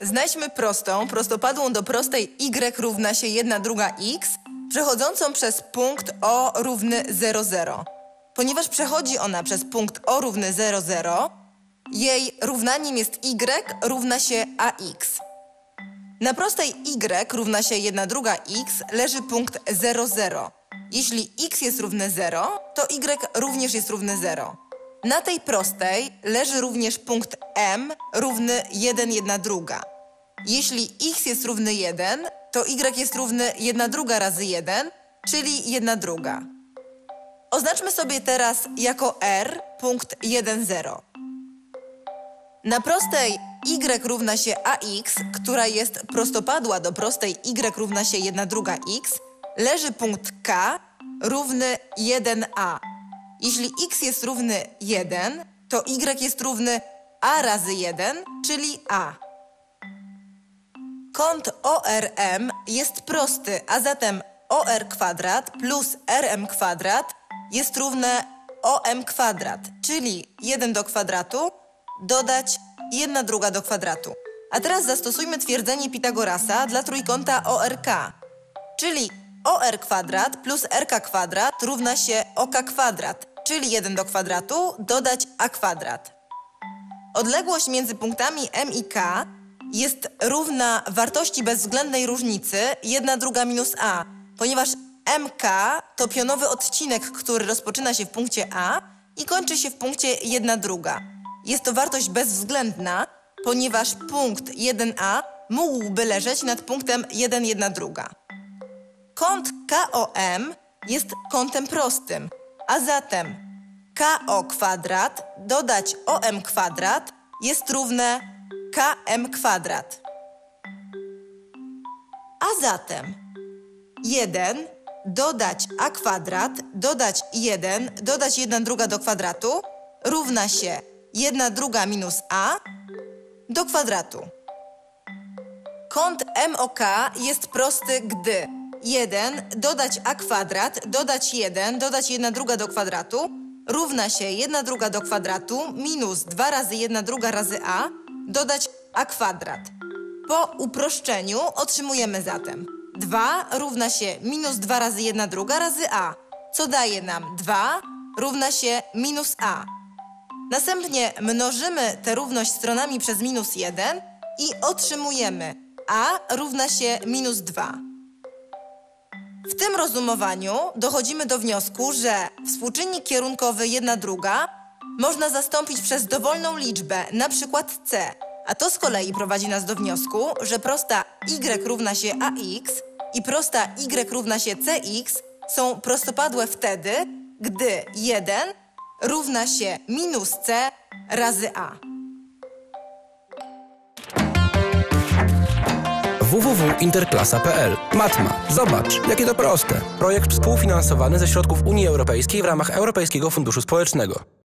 Znajdźmy prostopadłą do prostej y równa się 1/2x, przechodzącą przez punkt O równy 0, 0. Ponieważ przechodzi ona przez punkt O równy 0, 0, jej równaniem jest y równa się ax. Na prostej y równa się 1/2x leży punkt 0, 0. Jeśli x jest równe 0, to y również jest równe 0. Na tej prostej leży również punkt m równy 1, 1/2. Jeśli x jest równy 1, to y jest równy 1/2 razy 1, czyli 1/2. Oznaczmy sobie teraz jako r punkt 1, 0. Na prostej y równa się ax, która jest prostopadła do prostej y równa się 1/2x, leży punkt k równy 1a. Jeśli x jest równy 1, to y jest równy a razy 1, czyli a. Kąt ORM jest prosty, a zatem OR kwadrat plus RM kwadrat jest równe OM kwadrat, czyli 1 do kwadratu dodać 1/2 do kwadratu. A teraz zastosujmy twierdzenie Pitagorasa dla trójkąta ORK, czyli OR kwadrat plus RK kwadrat równa się OK kwadrat, czyli 1 do kwadratu dodać A kwadrat. Odległość między punktami M i K jest równa wartości bezwzględnej różnicy 1/2 minus A, ponieważ MK to pionowy odcinek, który rozpoczyna się w punkcie A i kończy się w punkcie 1/2. Jest to wartość bezwzględna, ponieważ punkt 1A mógłby leżeć nad punktem 1, 1/2. Kąt KOM jest kątem prostym, a zatem KO kwadrat dodać OM kwadrat jest równe KM kwadrat. A zatem 1 dodać A kwadrat dodać 1 dodać 1/2 do kwadratu równa się 1/2 minus A do kwadratu. Kąt MOK jest prosty, gdy 1 dodać A kwadrat dodać 1 dodać 1/2 do kwadratu równa się 1/2 do kwadratu minus 2 razy 1/2 razy A dodać A kwadrat. Po uproszczeniu otrzymujemy zatem 2 równa się minus 2 razy 1/2 razy A, co daje nam 2 równa się minus A. Następnie mnożymy tę równość stronami przez minus 1 i otrzymujemy A równa się minus 2. W tym rozumowaniu dochodzimy do wniosku, że współczynnik kierunkowy 1/2 można zastąpić przez dowolną liczbę, na przykład c, a to z kolei prowadzi nas do wniosku, że prosta y równa się ax i prosta y równa się cx są prostopadłe wtedy, gdy 1 równa się minus c razy a. www.interklasa.pl. Matma. Zobacz, jakie to proste. Projekt współfinansowany ze środków Unii Europejskiej w ramach Europejskiego Funduszu Społecznego.